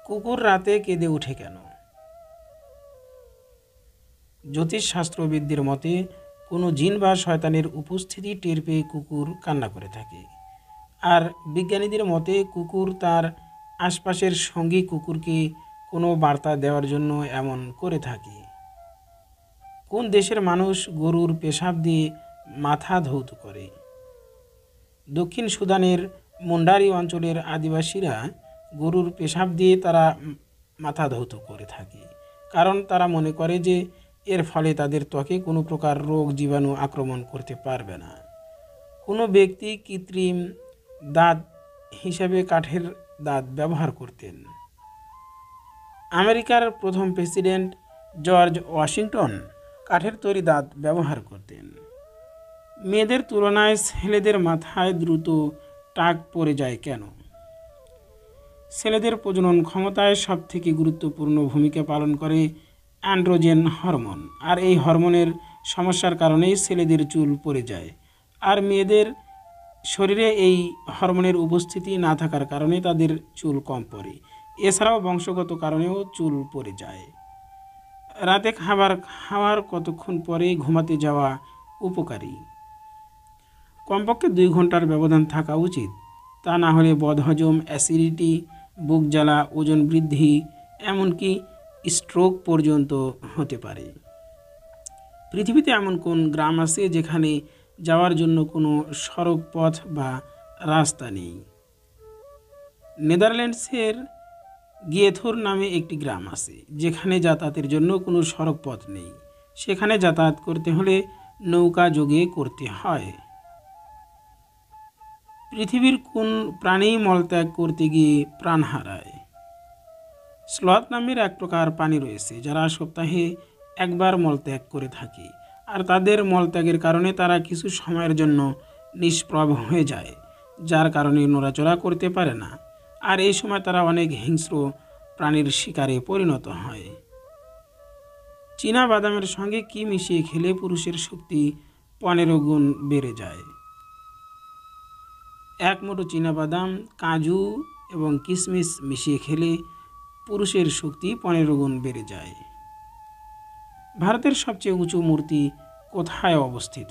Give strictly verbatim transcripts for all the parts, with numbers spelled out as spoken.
কুকুর রাতে কেঁদে ওঠে কেন? জ্যোতিষশাস্ত্রবিদদের মতে কোনো জিন বা শয়তানের উপস্থিতি টের পেয়ে কুকুর কান্না করে থাকে। আর বিজ্ঞানীদের মতে কুকুর তার আশপাশের সঙ্গী কুকুরকে কোনো বার্তা দেওয়ার জন্য এমন করে থাকে। কোন দেশের মানুষ গরুর পেশাব দিয়ে মাথা ধৌত করে? দক্ষিণ সুদানের মুন্ডারি অঞ্চলের আদিবাসীরা গরুর পেশাব দিয়ে তারা মাথা ধৌত করে থাকে, কারণ তারা মনে করে যে এর ফলে তাদের ত্বকে কোনো প্রকার রোগ জীবাণু আক্রমণ করতে পারবে না। কোনো ব্যক্তি কৃত্রিম দাঁত হিসেবে কাঠের দাঁত ব্যবহার করতেন। আমেরিকার প্রথম প্রেসিডেন্ট জর্জ ওয়াশিংটন কাঠের তৈরি দাঁত ব্যবহার করতেন। মেয়েদের তুলনায় ছেলেদের মাথায় দ্রুত টাক পড়ে যায় কেন? ছেলেদের প্রজনন ক্ষমতায় সবথেকে গুরুত্বপূর্ণ ভূমিকা পালন করে অ্যান্ড্রোজেন হরমোন, আর এই হরমোনের সমস্যার কারণেই ছেলেদের চুল পড়ে যায়। আর মেয়েদের শরীরে এই হরমোনের উপস্থিতি না থাকার কারণে তাদের চুল কম পড়ে। এছাড়াও বংশগত কারণেও চুল পড়ে যায়। রাতে খাবার খাওয়ার কতক্ষণ পরে ঘুমাতে যাওয়া উপকারী? কমপক্ষে দুই ঘন্টার ব্যবধান থাকা উচিত, তা না হলে বদহজম, অ্যাসিডিটি, বুক জ্বালা, ওজন বৃদ্ধি, এমনকি স্ট্রোক পর্যন্ত হতে পারে। পৃথিবীতে এমন কোন গ্রাম আছে যেখানে যাওয়ার জন্য কোনো সড়ক পথ বা রাস্তা নেই? নেদারল্যান্ডসের গিয়েথোর নামে একটি গ্রাম আছে যেখানে যাতায়াতের জন্য কোনো সড়ক পথ নেই। সেখানে যাতায়াত করতে হলে নৌকা যোগে করতে হয়। পৃথিবীর কোন প্রাণী মলত্যাগ করতে গিয়ে প্রাণ হারায়? স্লথ নামের এক প্রকার প্রাণী রয়েছে যারা সপ্তাহে একবার মলত্যাগ করে থাকে, আর তাদের মলত্যাগের কারণে তারা কিছু সময়ের জন্য নিষ্প্রভ হয়ে যায়, যার কারণে নড়াচড়া করতে পারে না। আর এই সময় তারা অনেক হিংস্র প্রাণীর শিকারে পরিণত হয়। চীনা বাদামের সঙ্গে কি মিশিয়ে খেলে পুরুষের শক্তি পনেরো গুণ বেড়ে যায়? এক মুঠো চীনা বাদাম, কাজু এবং কিশমিশ মিশিয়ে খেলে পুরুষের শক্তি পনেরো গুণ বেড়ে যায়। ভারতের সবচেয়ে উঁচু মূর্তি কোথায় অবস্থিত?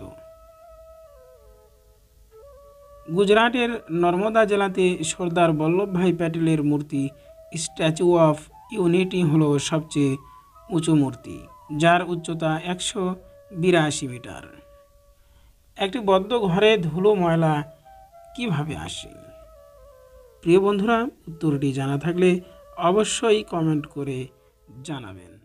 গুজরাটের নর্মদা জেলাতে সর্দার বল্লভভাই প্যাটেলের মূর্তি স্ট্যাচু অফ ইউনিটি হলো সবচেয়ে উঁচু মূর্তি, যার উচ্চতা একশো বিরাশি মিটার। একটি বদ্ধ ঘরে ধুলো ময়লা কিভাবে আসে? প্রিয় বন্ধুরা, উত্তরটি জানা থাকলে অবশ্যই কমেন্ট করে জানাবেন।